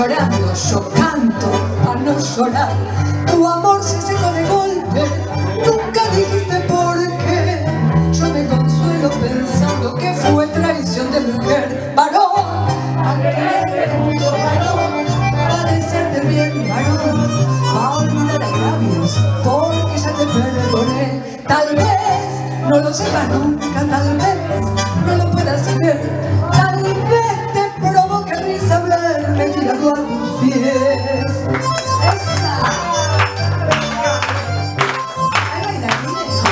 llorando, yo canto a no llorar. Tu amor se secó de golpe, nunca dijiste por qué. Yo me consuelo pensando que fue traición de mujer. Varón, a quererte mucho, varón, a desearte bien, varón, a olvidar agravios, porque ya te perdoné. Tal vez no lo sepas nunca, tal vez no lo puedas ver, tal vez te provoque risa verme tirado a tus pies. ¡Esa! ¡Ay, bailarines!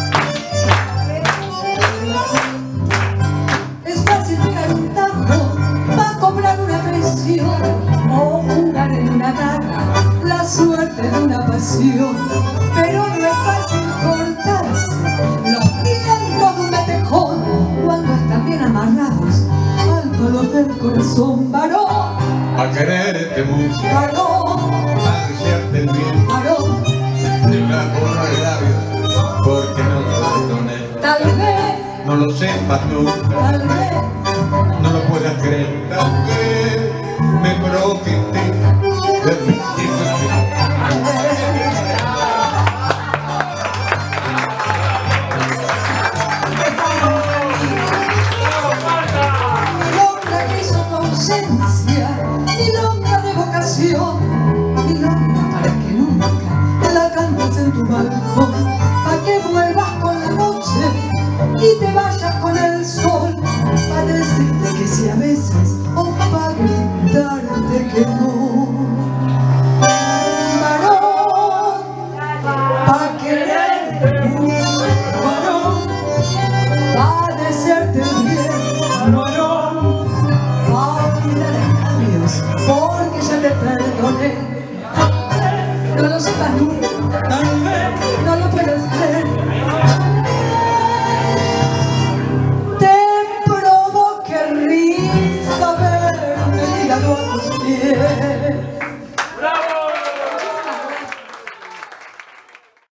Es fácil pegar un tajo para cobrar una traición o jugar en una daga la suerte de una pasión, pero no es fácil cortarse los vientos de un metejón cuando están bien amarrados al dolor del corazón. Varón, a quererte mucho, varón, a desearte el bien, varón, de una borra de labios, porque no te perdoné. tal vez, No lo sepas tú, tal vez, no lo puedas creer, tal vez me provoque en ti de mi milonga de vocación, milonga para que nunca la cantes en tu balcón, para que vuelvas con la noche y te vayas con el sol, para decirte que si a veces